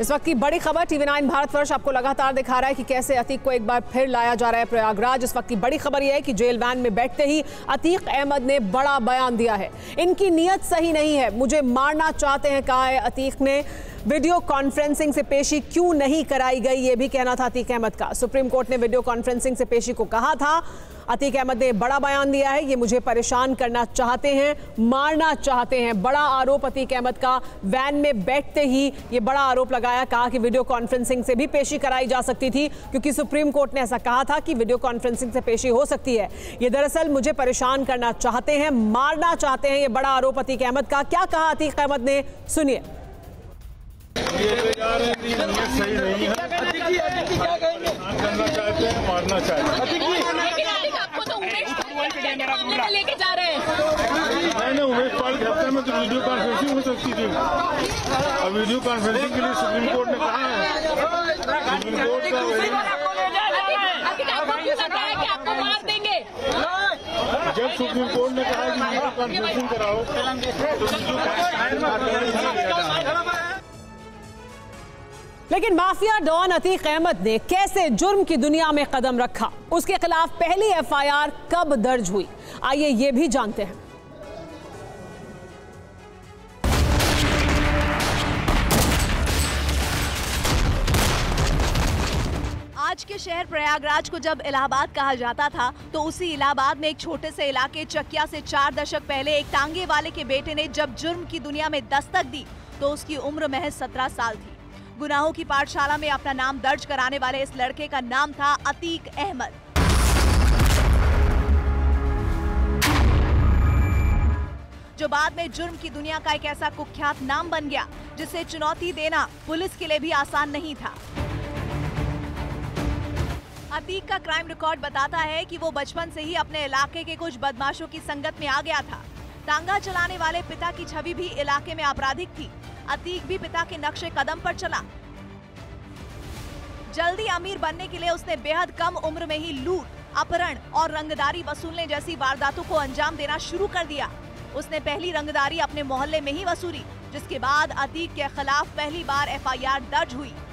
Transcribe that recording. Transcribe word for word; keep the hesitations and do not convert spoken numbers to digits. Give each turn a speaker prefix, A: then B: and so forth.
A: इस वक्त की बड़ी खबर टीवी नाइन भारतवर्ष आपको लगातार दिखा रहा है कि कैसे अतीक को एक बार फिर लाया जा रहा है प्रयागराज। इस वक्त की बड़ी खबर यह है कि जेल वैन में बैठते ही अतीक अहमद ने बड़ा बयान दिया है। इनकी नीयत सही नहीं है, मुझे मारना चाहते हैं, कहा है अतीक ने। वीडियो कॉन्फ्रेंसिंग से पेशी क्यों नहीं कराई गई, ये भी कहना था अतीक अहमद का। सुप्रीम कोर्ट ने वीडियो कॉन्फ्रेंसिंग से पेशी को कहा था। अतीक अहमद ने बड़ा बयान दिया है, ये मुझे परेशान करना चाहते हैं, मारना चाहते हैं। बड़ा आरोप अतीक अहमद का। वैन में बैठते ही ये बड़ा आरोप लगाया, कहा कि वीडियो कॉन्फ्रेंसिंग से भी पेशी कराई जा सकती थी क्योंकि सुप्रीम कोर्ट ने ऐसा कहा था कि वीडियो कॉन्फ्रेंसिंग से पेशी हो सकती है। ये दरअसल मुझे परेशान करना चाहते हैं, मारना चाहते हैं, ये बड़ा आरोप अतीक अहमद का। क्या कहा अतीक अहमद ने, सुनिए।
B: सही नहीं है, करना चाहते हैं, मारना चाहते हैं।
C: लेके जा रहे हैं
B: मैंने उमेश पाल के हफ्ते में तो वीडियो कॉन्फ्रेंसिंग हो सकती थी। अब वीडियो कॉन्फ्रेंसिंग के लिए सुप्रीम कोर्ट ने कहा है, सुप्रीम कोर्ट का
C: कि आपको मार देंगे।
B: जब सुप्रीम कोर्ट ने कहा कि वीडियो कॉन्फ्रेंसिंग कराओ तो
A: लेकिन माफिया डॉन अतीक अहमद ने कैसे जुर्म की दुनिया में कदम रखा, उसके खिलाफ पहली एफ आई आर कब दर्ज हुई, आइए ये भी जानते हैं।
D: आज के शहर प्रयागराज को जब इलाहाबाद कहा जाता था तो उसी इलाहाबाद में एक छोटे से इलाके चकिया से चार दशक पहले एक टांगे वाले के बेटे ने जब जुर्म की दुनिया में दस्तक दी तो उसकी उम्र महज सत्रह साल थी। गुनाहों की पाठशाला में अपना नाम दर्ज कराने वाले इस लड़के का नाम था अतीक अहमद। जो बाद में जुर्म की दुनिया का एक ऐसा कुख्यात नाम बन गया जिसे चुनौती देना पुलिस के लिए भी आसान नहीं था। अतीक का क्राइम रिकॉर्ड बताता है कि वो बचपन से ही अपने इलाके के कुछ बदमाशों की संगत में आ गया था। टांगा चलाने वाले पिता की छवि भी इलाके में आपराधिक थी। अतीक भी पिता के नक्शे कदम पर चला। जल्दी अमीर बनने के लिए उसने बेहद कम उम्र में ही लूट, अपहरण और रंगदारी वसूलने जैसी वारदातों को अंजाम देना शुरू कर दिया। उसने पहली रंगदारी अपने मोहल्ले में ही वसूली, जिसके बाद अतीक के खिलाफ पहली बार एफ आई आर दर्ज हुई।